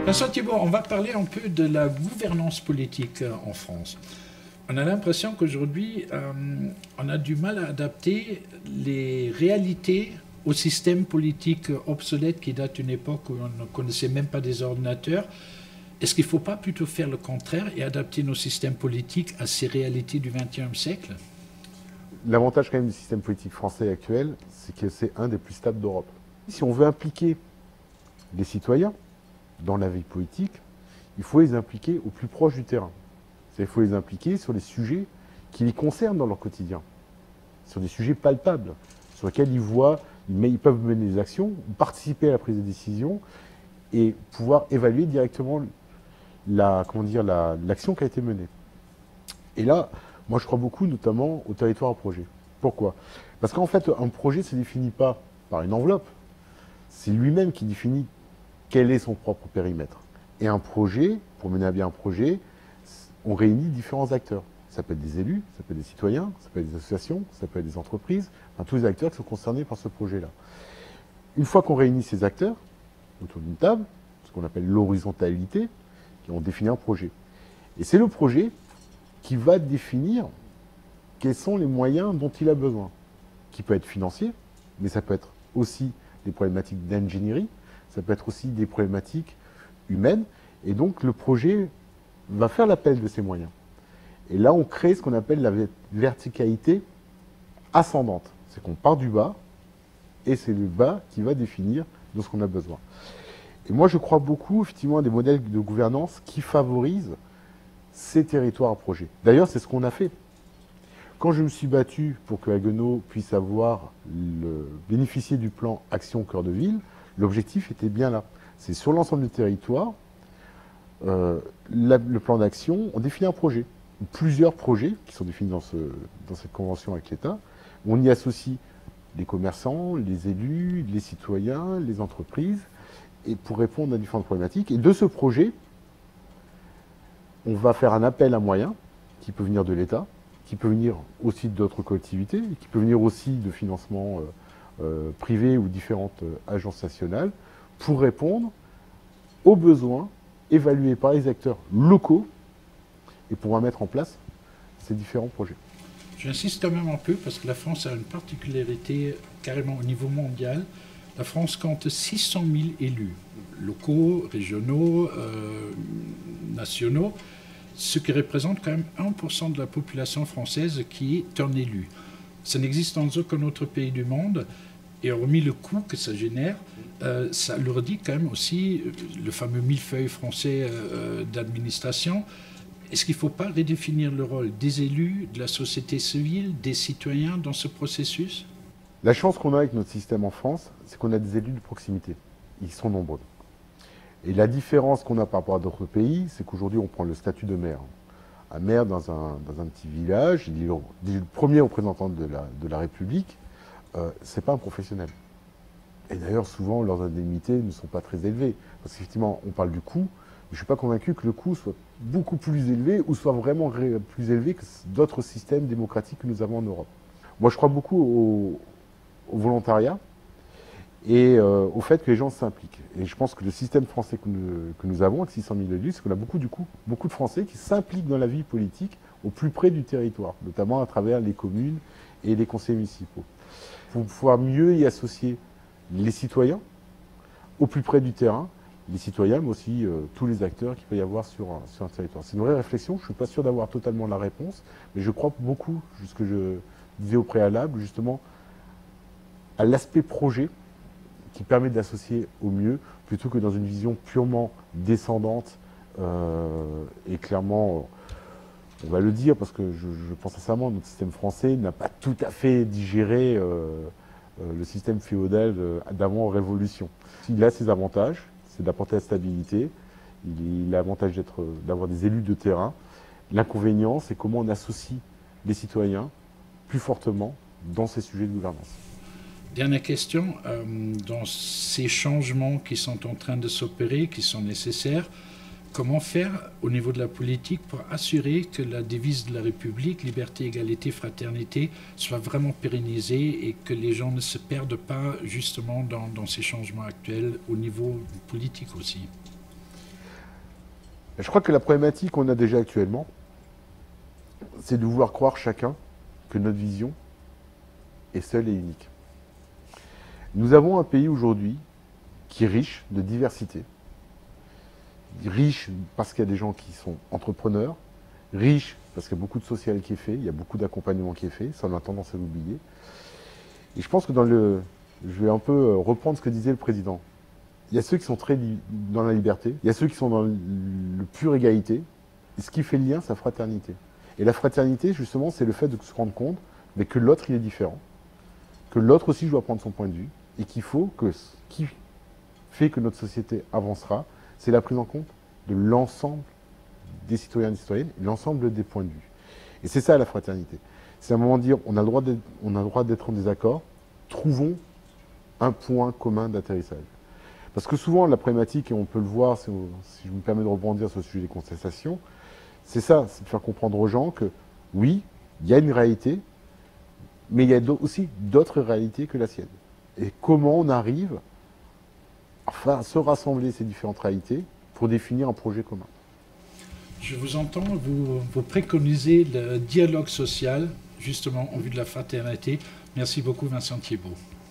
Vincent Thibault, on va parler un peu de la gouvernance politique en France. On a l'impression qu'aujourd'hui, on a du mal à adapter les réalités au système politique obsolète qui date d'une époque où on ne connaissait même pas des ordinateurs. Est-ce qu'il ne faut pas plutôt faire le contraire et adapter nos systèmes politiques à ces réalités du XXIe siècle? L'avantage quand même du système politique français actuel, c'est que c'est un des plus stables d'Europe. Si on veut impliquer les citoyens dans la vie politique, il faut les impliquer au plus proche du terrain. Il faut les impliquer sur les sujets qui les concernent dans leur quotidien, sur des sujets palpables, sur lesquels ils peuvent mener des actions, participer à la prise de décision et pouvoir évaluer directement l'action qui a été menée. Et là, moi je crois beaucoup notamment au territoire à projet. Pourquoi? Parce qu'en fait, un projet ne se définit pas par une enveloppe, c'est lui-même qui définit quel est son propre périmètre. Et un projet, pour mener à bien un projet, on réunit différents acteurs. Ça peut être des élus, ça peut être des citoyens, ça peut être des associations, ça peut être des entreprises, enfin, tous les acteurs qui sont concernés par ce projet-là. Une fois qu'on réunit ces acteurs autour d'une table, ce qu'on appelle l'horizontalité, on définit un projet. Et c'est le projet qui va définir quels sont les moyens dont il a besoin, qui peut être financier, mais ça peut être aussi des problématiques d'ingénierie, ça peut être aussi des problématiques humaines, et donc le projet va faire l'appel de ces moyens. Et là, on crée ce qu'on appelle la verticalité ascendante. C'est qu'on part du bas, et c'est le bas qui va définir de ce qu'on a besoin. Et moi, je crois beaucoup, effectivement, à des modèles de gouvernance qui favorisent ces territoires à projet. D'ailleurs, c'est ce qu'on a fait. Quand je me suis battu pour que Haguenau puisse bénéficier du plan Action Cœur de Ville, l'objectif était bien là. C'est sur l'ensemble du territoire, le plan d'action, on définit un projet. Plusieurs projets qui sont définis dans cette convention avec l'État. On y associe les commerçants, les élus, les citoyens, les entreprises, et pour répondre à différentes problématiques. Et de ce projet, on va faire un appel à moyens qui peut venir de l'État, qui peut venir aussi d'autres collectivités, qui peut venir aussi de financements privés ou différentes agences nationales, pour répondre aux besoins évalués par les acteurs locaux et pouvoir mettre en place ces différents projets. J'insiste quand même un peu parce que la France a une particularité carrément au niveau mondial. La France compte 600 000 élus, locaux, régionaux, nationaux, ce qui représente quand même 1% de la population française qui est un élu. Ça n'existe dans aucun autre pays du monde, et hormis le coût que ça génère, ça leur dit quand même aussi le fameux millefeuille français d'administration. Est-ce qu'il ne faut pas redéfinir le rôle des élus, de la société civile, des citoyens dans ce processus? La chance qu'on a avec notre système en France, c'est qu'on a des élus de proximité. Ils sont nombreux. Et la différence qu'on a par rapport à d'autres pays, c'est qu'aujourd'hui, on prend le statut de maire. Un maire dans un petit village, il est le premier représentant de la République, c'est pas un professionnel. Et d'ailleurs, souvent, leurs indemnités ne sont pas très élevées. Parce qu'effectivement, on parle du coût, mais je ne suis pas convaincu que le coût soit beaucoup plus élevé ou soit vraiment plus élevé que d'autres systèmes démocratiques que nous avons en Europe. Moi, je crois beaucoup au volontariat et au fait que les gens s'impliquent. Et je pense que le système français que nous avons, avec 600 000 élus, c'est qu'on a beaucoup de Français qui s'impliquent dans la vie politique au plus près du territoire, notamment à travers les communes et les conseils municipaux. Pour pouvoir mieux y associer les citoyens au plus près du terrain, les citoyens, mais aussi tous les acteurs qu'il peut y avoir sur un territoire. C'est une vraie réflexion, je ne suis pas sûr d'avoir totalement la réponse, mais je crois beaucoup, ce que je disais au préalable, justement, à l'aspect projet qui permet d'associer au mieux, plutôt que dans une vision purement descendante et clairement, on va le dire, parce que je pense sincèrement, notre système français n'a pas tout à fait digéré le système féodal d'avant-révolution. Il a ses avantages, c'est d'apporter la stabilité, il a l'avantage d'avoir des élus de terrain. L'inconvénient, c'est comment on associe les citoyens plus fortement dans ces sujets de gouvernance. Dernière question, dans ces changements qui sont en train de s'opérer, qui sont nécessaires, comment faire au niveau de la politique pour assurer que la devise de la République, liberté, égalité, fraternité, soit vraiment pérennisée et que les gens ne se perdent pas justement dans ces changements actuels au niveau politique aussi? Et je crois que la problématique qu'on a déjà actuellement, c'est de vouloir croire chacun que notre vision est seule et unique. Nous avons un pays aujourd'hui qui est riche de diversité. Riche parce qu'il y a des gens qui sont entrepreneurs, riche parce qu'il y a beaucoup de social qui est fait, il y a beaucoup d'accompagnement qui est fait, ça on a tendance à l'oublier. Et je pense que je vais un peu reprendre ce que disait le président. Il y a ceux qui sont très dans la liberté, il y a ceux qui sont dans le pure égalité, et ce qui fait le lien, c'est la fraternité. Et la fraternité, justement, c'est le fait de se rendre compte mais que l'autre, il est différent, que l'autre aussi doit prendre son point de vue, et qu'il faut que ce qui fait que notre société avancera, c'est la prise en compte de l'ensemble des citoyens et des citoyennes, l'ensemble des points de vue. Et c'est ça la fraternité. C'est à un moment de dire, on a le droit d'être en désaccord, trouvons un point commun d'atterrissage. Parce que souvent, la problématique, et on peut le voir, si je me permets de rebondir sur le sujet des contestations, c'est ça, c'est de faire comprendre aux gens que, oui, il y a une réalité, mais il y a aussi d'autres réalités que la sienne. Et comment on arrive à se rassembler ces différentes réalités pour définir un projet commun. Je vous entends, vous préconisez le dialogue social, justement en vue de la fraternité. Merci beaucoup, Vincent Thiébaut.